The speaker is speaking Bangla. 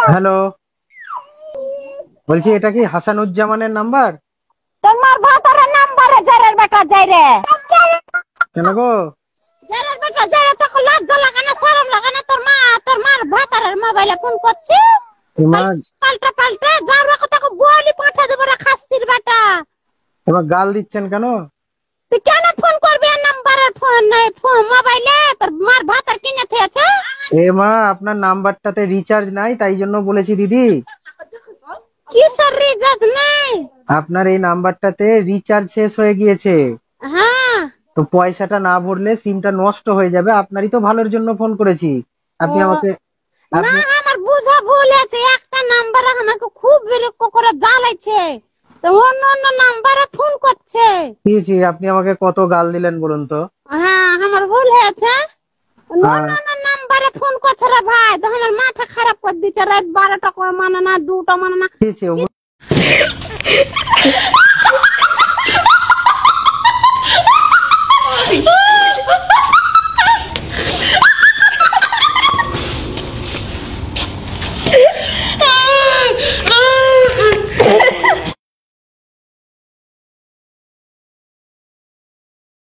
হ্যালো, বলছি এটা কি হাসানুজ্জামানের নাম্বার? তোর মার ভাতারের নাম্বারে জারের বেটা যাই রে। কেন গো? জারের বেটা যাই রে, তোকে লজ্জা লাগে না, শরম লাগে না? তোর মার ভাতারের মোবাইলে ফোন করছে। তোমার পাল্টা পাল্টা যার কথাকে বলি পাঠা দেব রে খাসির বেটা। তোমার গাল দিচ্ছেন কেন? তুই কেন ফোন করবি আর নাম্বারের ফোন নাই ফোন মোবাইলে তোর মার ভাতার কিনে থেছে? এ মা, আপনার নাম্বারটাতে রিচার্জ নাই, তাই জন্য বলেছি দিদি। কিসের রিচার্জ নাই? আপনার এই নাম্বারটাতে রিচার্জ শেষ হয়ে গিয়েছে, হ্যাঁ। তো পয়সাটা না ভরলে সিমটা নষ্ট হয়ে যাবে। আপনারই তো ভালোর জন্য ফোন করেছি। আপনি আমাকে না, আপনি আমার বুঝা ভুল আছে। একটা নাম্বার আমাকে খুব বিরক্ত করে জ্বালাইছে, তো অন্য অন্য নাম্বারে ফোন করছে। দিয়েছি, আপনি আমাকে কত গাল দিলেন বলুন তো? হ্যাঁ, আমার ভুল হয়েছে। অন্য আর অন্য নাম্বারে ফোন করছে রে ভাই, তো আমার মাথা খারাপ করে দিচ্ছে। রাত 12টা করে মানে না, 2টা মানে না। দিয়েছি